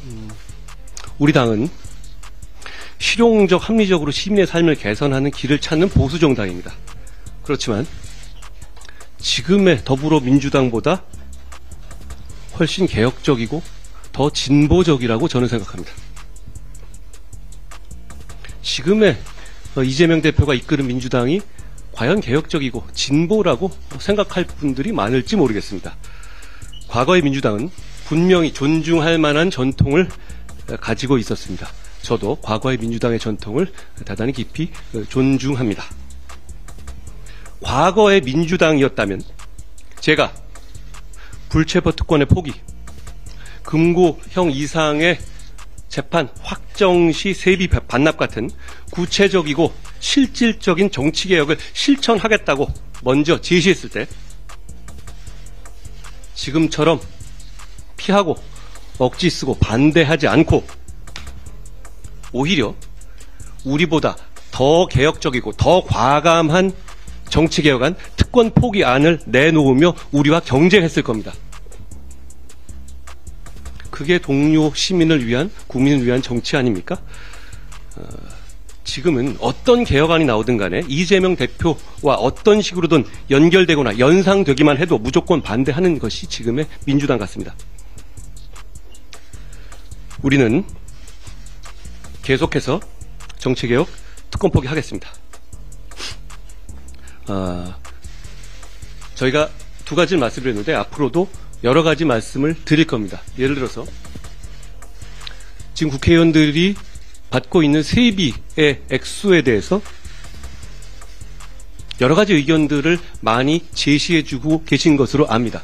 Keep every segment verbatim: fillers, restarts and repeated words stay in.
음, 우리 당은 실용적, 합리적으로 시민의 삶을 개선하는 길을 찾는 보수 정당입니다. 그렇지만 지금의 더불어민주당보다 훨씬 개혁적이고 더 진보적이라고 저는 생각합니다. 지금의 이재명 대표가 이끄는 민주당이 과연 개혁적이고 진보라고 생각할 분들이 많을지 모르겠습니다. 과거의 민주당은 분명히 존중할 만한 전통을 가지고 있었습니다. 저도 과거의 민주당의 전통을 대단히 깊이 존중합니다. 과거의 민주당이었다면 제가 불체포 특권의 포기, 금고형 이상의 재판 확정 시 세비 반납 같은 구체적이고 실질적인 정치개혁을 실천하겠다고 먼저 제시했을 때 지금처럼 피하고 억지 쓰고 반대하지 않고 오히려 우리보다 더 개혁적이고 더 과감한 정치개혁안 특권 포기안을 내놓으며 우리와 경쟁했을 겁니다. 그게 동료 시민을 위한, 국민을 위한 정치 아닙니까? 어, 지금은 어떤 개혁안이 나오든 간에 이재명 대표와 어떤 식으로든 연결되거나 연상되기만 해도 무조건 반대하는 것이 지금의 민주당 같습니다. 우리는 계속해서 정치개혁, 특권 포기하겠습니다. 어, 저희가 두 가지를 말씀드렸는데 앞으로도 여러 가지 말씀을 드릴 겁니다. 예를 들어서 지금 국회의원들이 받고 있는 세비의 액수에 대해서 여러 가지 의견들을 많이 제시해주고 계신 것으로 압니다.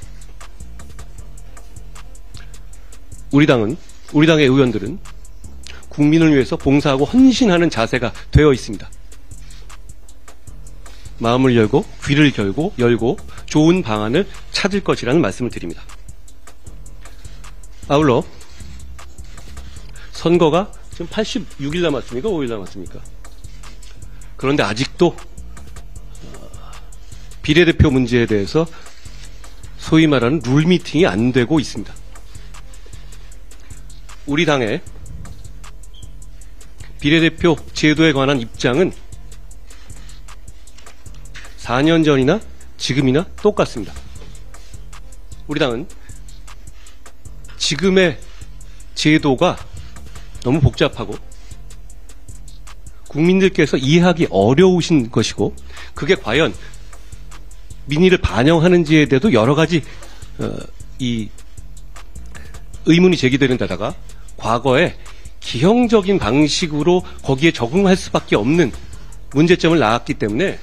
우리 당은, 우리 당의 의원들은 국민을 위해서 봉사하고 헌신하는 자세가 되어 있습니다. 마음을 열고 귀를 열고 열고 좋은 방안을 찾을 것이라는 말씀을 드립니다. 아울러 선거가 지금 팔십육 일 남았습니까? 오 일 남았습니까? 그런데 아직도 비례대표 문제에 대해서 소위 말하는 룰미팅이 안 되고 있습니다. 우리 당의 비례대표 제도에 관한 입장은 사 년 전이나 지금이나 똑같습니다. 우리 당은 지금의 제도가 너무 복잡하고 국민들께서 이해하기 어려우신 것이고 그게 과연 민의를 반영하는지에 대해서도 여러 가지 어, 이 의문이 제기되는 데다가 과거에 기형적인 방식으로 거기에 적응할 수밖에 없는 문제점을 낳았기 때문에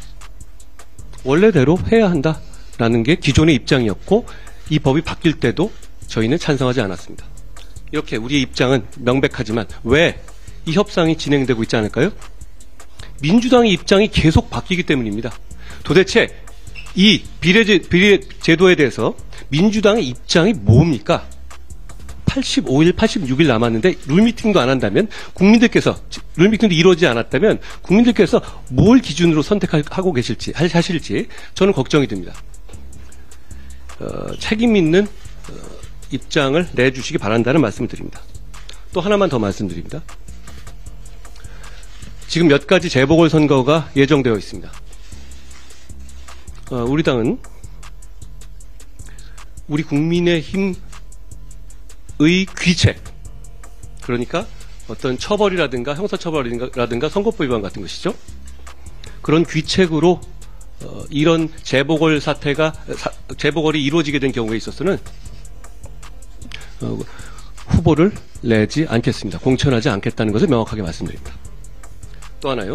원래대로 해야 한다라는 게 기존의 입장이었고 이 법이 바뀔 때도 저희는 찬성하지 않았습니다. 이렇게 우리의 입장은 명백하지만 왜 이 협상이 진행되고 있지 않을까요? 민주당의 입장이 계속 바뀌기 때문입니다. 도대체 이 비례제, 비례제도에 대해서 민주당의 입장이 뭡니까? 팔십오 일, 팔십육 일 남았는데 룰미팅도 안 한다면 국민들께서, 룰미팅도 이루어지지 않았다면 국민들께서 뭘 기준으로 선택하고 계실지, 하실지 저는 걱정이 됩니다. 어, 책임 있는 어, 입장을 내주시기 바란다는 말씀을 드립니다. 또 하나만 더 말씀드립니다. 지금 몇 가지 재보궐선거가 예정되어 있습니다. 어, 우리 당은 우리 국민의힘 의 귀책, 그러니까 어떤 처벌이라든가 형사처벌이라든가 선거법 위반 같은 것이죠. 그런 귀책으로 어, 이런 재보궐 사태가 사, 재보궐이 이루어지게 된 경우에 있어서는 어, 후보를 내지 않겠습니다. 공천하지 않겠다는 것을 명확하게 말씀드립니다. 또 하나요.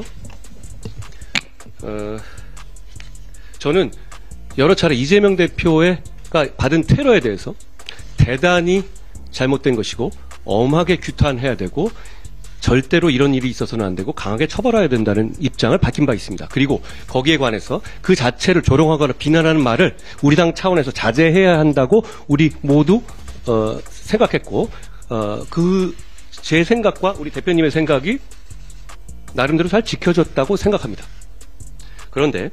어, 저는 여러 차례 이재명 대표가 받은 테러에 대해서 대단히 잘못된 것이고 엄하게 규탄해야 되고 절대로 이런 일이 있어서는 안 되고 강하게 처벌해야 된다는 입장을 밝힌 바 있습니다. 그리고 거기에 관해서 그 자체를 조롱하거나 비난하는 말을 우리 당 차원에서 자제해야 한다고 우리 모두 어, 생각했고 어, 그 제 생각과 우리 대표님의 생각이 나름대로 잘 지켜졌다고 생각합니다. 그런데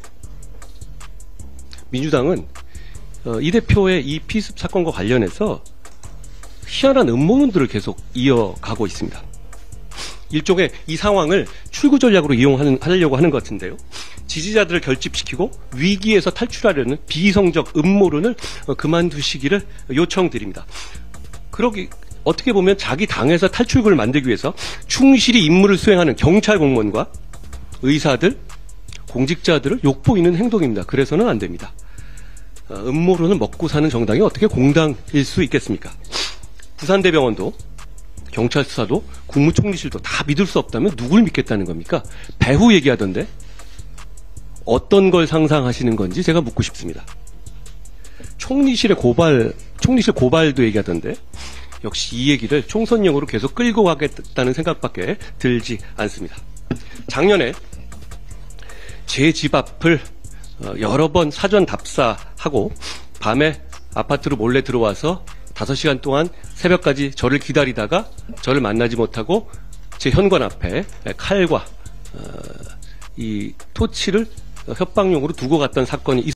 민주당은 어, 이 대표의 이 피습 사건과 관련해서 희한한 음모론들을 계속 이어가고 있습니다. 일종의 이 상황을 출구 전략으로 이용하려고 하는 것 같은데요. 지지자들을 결집시키고 위기에서 탈출하려는 비이성적 음모론을 그만두시기를 요청드립니다. 그러기 어떻게 보면 자기 당에서 탈출구를 만들기 위해서 충실히 임무를 수행하는 경찰 공무원과 의사들, 공직자들을 욕보이는 행동입니다. 그래서는 안 됩니다. 음모론을 먹고 사는 정당이 어떻게 공당일 수 있겠습니까? 부산대병원도 경찰 수사도 국무총리실도 다 믿을 수 없다면 누굴 믿겠다는 겁니까? 배후 얘기하던데 어떤 걸 상상하시는 건지 제가 묻고 싶습니다. 총리실의 고발, 총리실 고발도 얘기하던데 역시 이 얘기를 총선용으로 계속 끌고 가겠다는 생각밖에 들지 않습니다. 작년에 제 집 앞을 여러 번 사전 답사하고 밤에 아파트로 몰래 들어와서 다섯 시간 동안 새벽까지 저를 기다리다가 저를 만나지 못하고 제 현관 앞에 칼과 이 토치를 협박용으로 두고 갔던 사건이 있습니다.